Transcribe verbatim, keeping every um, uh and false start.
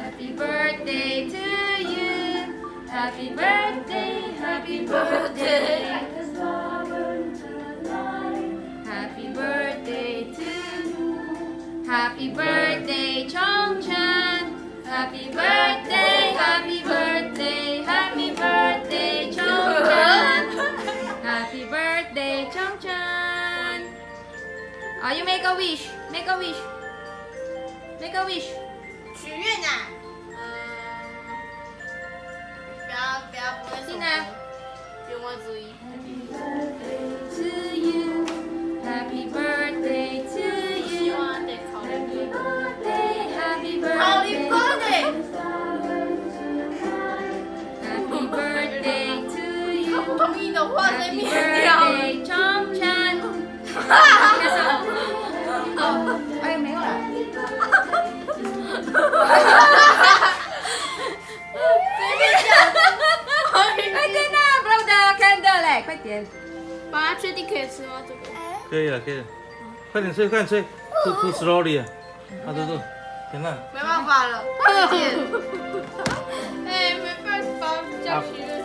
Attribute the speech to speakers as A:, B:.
A: Happy birthday to you. Happy birthday, happy birthday. Happy birthday to you. Happy birthday, Chongchan. Happy birthday, happy birthday, happy birthday, Chongchan. Happy birthday, Chongchan. Oh, you make a wish, make a wish, make a wish.
B: 许愿呐、啊。不要不要不会说。愿望之一。Happy birthday to you. Happy birthday to you. Happy birthday, happy birthday. Happy birthday to you. 他不同意的话，再灭掉。Happy birthday, Chongchan. 开始。好，哎，没有了。快点呐 ，blow the candle 嘞，快点！
C: 爸，确定可以吃吗？这个？
D: 可以了，可以了，快点吹，快点吹 ，too too slowly 啊！啊，嘟嘟，天呐！
B: 没办法了，快点！哎，没办法，叫许愿。